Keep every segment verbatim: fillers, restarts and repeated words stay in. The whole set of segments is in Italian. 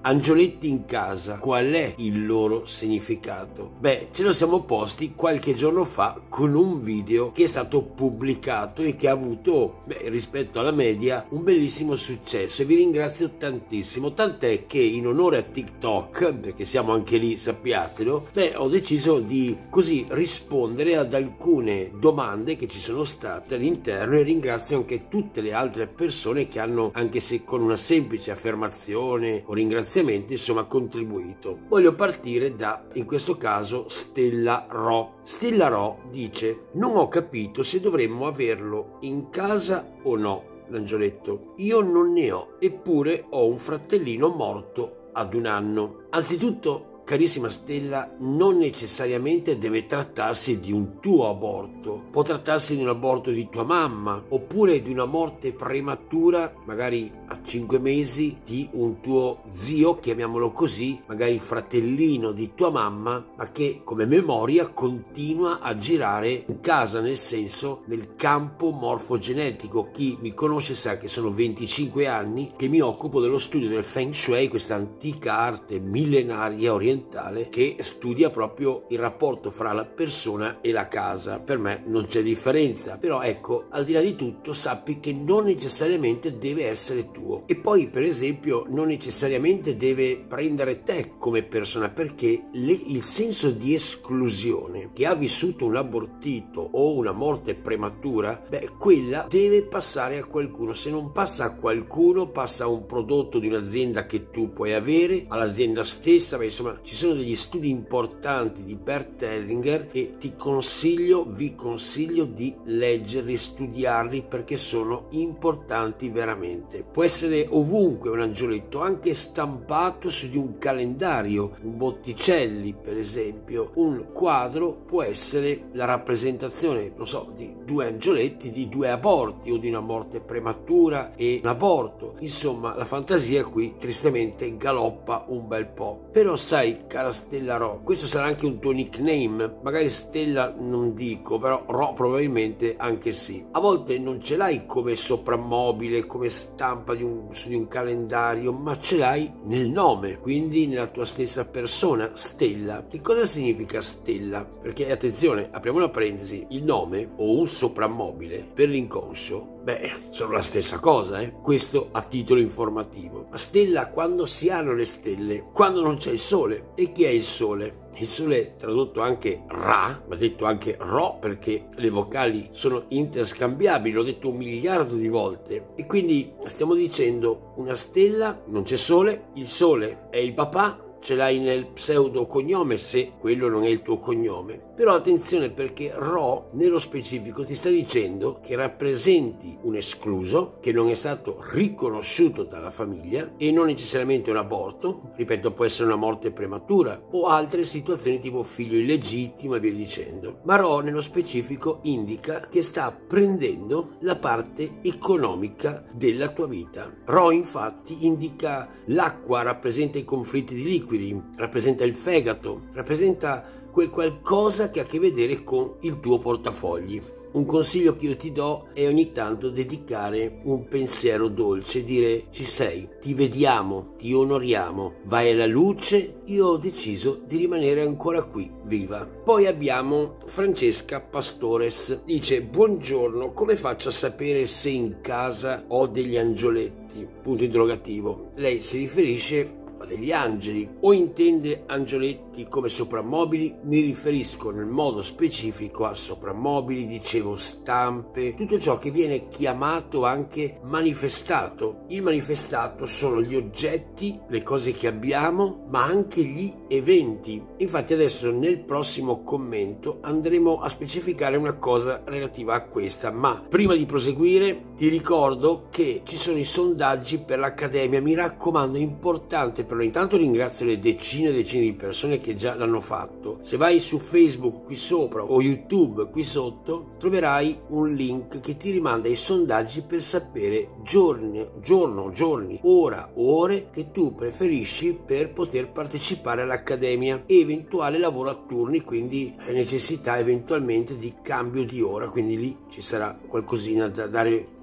Angioletti in casa, qual è il loro significato? Beh, ce lo siamo posti qualche giorno fa con un video che è stato pubblicato e che ha avuto, beh, rispetto alla media, un bellissimo successo, e vi ringrazio tantissimo, tant'è che in onore a TikTok, perché siamo anche lì, sappiatelo, beh, ho deciso di così rispondere ad alcune domande che ci sono state all'interno, e ringrazio anche tutte le altre persone che hanno, anche se con una semplice affermazione o ringraziamento, insomma, contribuito. Voglio partire da, in questo caso, Stella Ro. Stella Ro dice: non ho capito se dovremmo averlo in casa o no, l'angioletto. Io non ne ho, eppure ho un fratellino morto ad un anno. Anzitutto, carissima Stella, non necessariamente deve trattarsi di un tuo aborto, può trattarsi di un aborto di tua mamma, oppure di una morte prematura, magari a cinque mesi, di un tuo zio, chiamiamolo così, magari fratellino di tua mamma, ma che come memoria continua a girare in casa, nel senso nel campo morfogenetico. Chi mi conosce sa che sono venticinque anni che mi occupo dello studio del Feng Shui, questa antica arte millenaria orientale che studia proprio il rapporto fra la persona e la casa. Per me non c'è differenza, però ecco, al di là di tutto sappi che non necessariamente deve essere tuo, e poi per esempio non necessariamente deve prendere te come persona, perché le, il senso di esclusione che ha vissuto un abortito o una morte prematura, beh, quella deve passare a qualcuno. Se non passa a qualcuno, passa a un prodotto di un'azienda che tu puoi avere, all'azienda stessa. Beh, insomma, ci sono degli studi importanti di Bert Hellinger e ti consiglio, vi consiglio di leggerli, studiarli, perché sono importanti veramente. Può essere ovunque un angioletto, anche stampato su di un calendario, un Botticelli per esempio, un quadro può essere la rappresentazione, non so, di due angioletti, di due aborti o di una morte prematura e un aborto. Insomma, la fantasia qui tristemente galoppa un bel po'. Però sai, cara Stella Ro, questo sarà anche un tuo nickname, magari Stella non dico, però Ro probabilmente anche sì. A volte non ce l'hai come soprammobile, come stampa di un, su di un calendario, ma ce l'hai nel nome, quindi nella tua stessa persona, Stella. Che cosa significa Stella? Perché attenzione, apriamo una parentesi, il nome o un soprammobile per l'inconscio, beh, sono la stessa cosa, eh? Questo a titolo informativo. Ma Stella quando si hanno le stelle? Quando non c'è il sole. E chi è il sole? Il sole, tradotto anche Ra, ma detto anche Ro, perché le vocali sono interscambiabili, l'ho detto un miliardo di volte. E quindi stiamo dicendo una stella, non c'è sole, il sole è il papà, ce l'hai nel pseudo cognome se quello non è il tuo cognome. Però attenzione, perché Ro nello specifico ti sta dicendo che rappresenti un escluso che non è stato riconosciuto dalla famiglia, e non necessariamente un aborto, ripeto, può essere una morte prematura o altre situazioni tipo figlio illegittimo e via dicendo. Ma Ro nello specifico indica che sta prendendo la parte economica della tua vita. Ro infatti indica l'acqua, rappresenta i conflitti di liquido, rappresenta il fegato, rappresenta quel qualcosa che ha a che vedere con il tuo portafogli. Un consiglio che io ti do è ogni tanto dedicare un pensiero dolce, dire: ci sei, ti vediamo, ti onoriamo, vai alla luce, io ho deciso di rimanere ancora qui, viva. Poi abbiamo Francesca Pastores, dice: buongiorno, come faccio a sapere se in casa ho degli angioletti? Punto interrogativo. Lei si riferisce degli angeli o intende angioletti come soprammobili? Mi riferisco nel modo specifico a soprammobili, dicevo, stampe, tutto ciò che viene chiamato anche manifestato. Il manifestato sono gli oggetti, le cose che abbiamo, ma anche gli eventi. Infatti adesso nel prossimo commento andremo a specificare una cosa relativa a questa, ma prima di proseguire ti ricordo che ci sono i sondaggi per l'Accademia. Mi raccomando, è importante. Però intanto ringrazio le decine e decine di persone che già l'hanno fatto. Se vai su Facebook qui sopra o YouTube qui sotto, troverai un link che ti rimanda ai sondaggi per sapere giorni, giorno, giorni, ora, ore che tu preferisci per poter partecipare all'Accademia, e eventuale lavoro a turni, quindi necessità eventualmente di cambio di ora, quindi lì ci sarà qualcosina da dare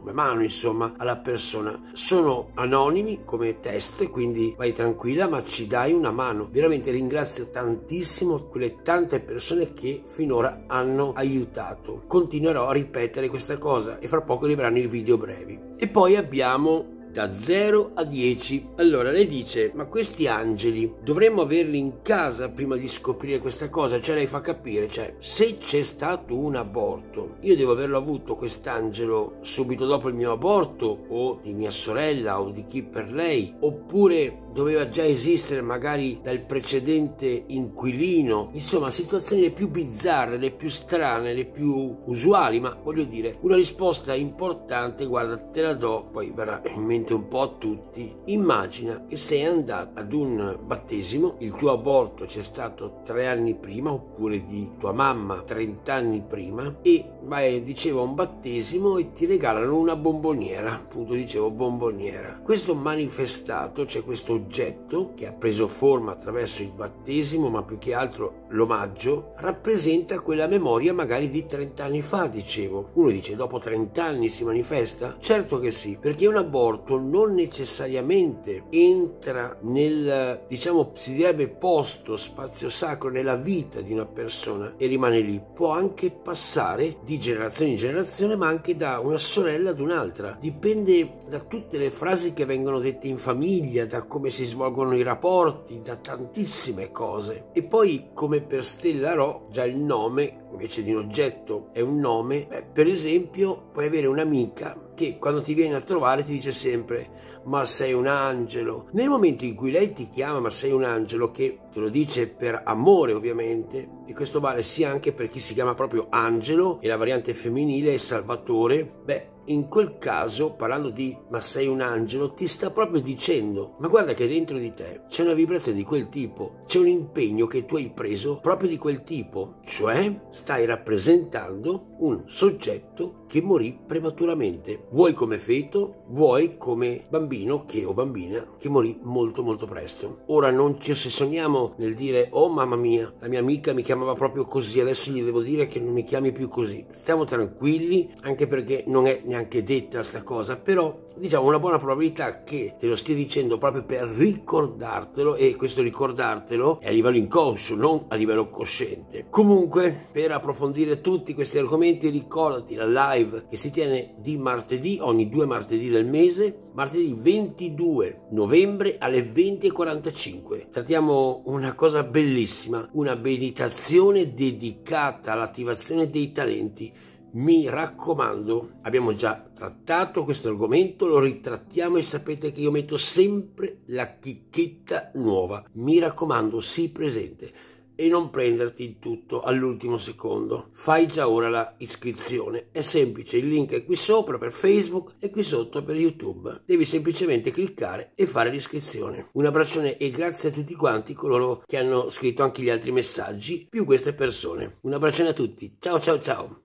come mano, insomma, alla persona. Sono anonimi come test, quindi vai tranquilla, ma ci dai una mano. Veramente ringrazio tantissimo quelle tante persone che finora hanno aiutato. Continuerò a ripetere questa cosa e fra poco arriveranno i video brevi. E poi abbiamo da zero a dieci. Allora lei dice: ma questi angeli dovremmo averli in casa prima di scoprire questa cosa? Cioè lei fa capire, cioè se c'è stato un aborto, io devo averlo avuto quest'angelo subito dopo il mio aborto, o di mia sorella o di chi per lei, oppure doveva già esistere magari dal precedente inquilino. Insomma, situazioni le più bizzarre, le più strane, le più usuali, ma voglio dire, una risposta importante, guarda, te la do, poi verrà in mente un po' a tutti. Immagina che sei andato ad un battesimo, il tuo aborto c'è stato tre anni prima, oppure di tua mamma trent'anni prima, e vai, dicevo, a un battesimo e ti regalano una bomboniera, appunto dicevo bomboniera. Questo manifestato, cioè questo oggetto che ha preso forma attraverso il battesimo, ma più che altro l'omaggio, rappresenta quella memoria magari di trenta anni fa, dicevo. Uno dice: dopo trenta anni si manifesta? Certo che sì, perché un aborto non necessariamente entra nel, diciamo, si direbbe posto, spazio sacro nella vita di una persona e rimane lì. Può anche passare di generazione in generazione, ma anche da una sorella ad un'altra. Dipende da tutte le frasi che vengono dette in famiglia, da come si svolgono i rapporti, da tantissime cose. E poi, come per Stellarò, già il nome invece di un oggetto è un nome. Beh, per esempio puoi avere un'amica che quando ti viene a trovare ti dice sempre: ma sei un angelo. Nel momento in cui lei ti chiama ma sei un angelo, che te lo dice per amore ovviamente, e questo vale sia anche per chi si chiama proprio Angelo e la variante femminile è Salvatore, beh, in quel caso, parlando di ma sei un angelo, ti sta proprio dicendo: ma guarda che dentro di te c'è una vibrazione di quel tipo, c'è un impegno che tu hai preso proprio di quel tipo, cioè stai rappresentando un soggetto che morì prematuramente, vuoi come feto, vuoi come bambino che, o bambina che morì molto molto presto. Ora non ci ossessioniamo nel dire: oh mamma mia, la mia amica mi chiamava proprio così, adesso gli devo dire che non mi chiami più così. Stiamo tranquilli, anche perché non è neanche detta sta cosa, però diciamo una buona probabilità che te lo stia dicendo proprio per ricordartelo, e questo ricordartelo è a livello inconscio, non a livello cosciente. Comunque, per approfondire tutti questi argomenti, ricordati la live che si tiene di martedì, ogni due martedì del mese, martedì ventidue novembre alle venti e quarantacinque. Trattiamo una cosa bellissima, una meditazione dedicata all'attivazione dei talenti. Mi raccomando, abbiamo già trattato questo argomento, lo ritrattiamo e sapete che io metto sempre la chicchetta nuova. Mi raccomando, sii presente e non prenderti il tutto all'ultimo secondo. Fai già ora la iscrizione, è semplice, il link è qui sopra per Facebook e qui sotto per YouTube. Devi semplicemente cliccare e fare l'iscrizione. Un abbraccione e grazie a tutti quanti coloro che hanno scritto anche gli altri messaggi, più queste persone. Un abbraccione a tutti, ciao ciao ciao!